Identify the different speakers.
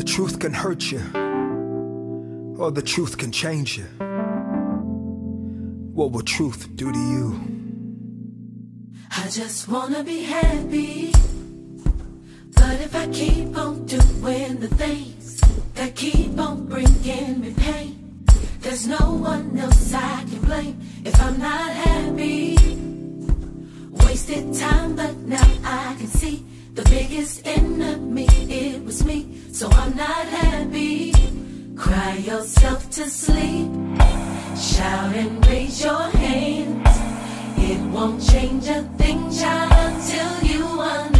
Speaker 1: truth can hurt you, or the truth can change you. What will truth do to you?
Speaker 2: I just wanna be happy, but if I keep on doing the things that keep on bringing me pain, there's no one else I can blame if I'm not happy. Wasted time, but now I can see the biggest enemy, it was me. So I'm not happy. Cry yourself to sleep, shout and raise your hands. It won't change a thing, child, until you understand.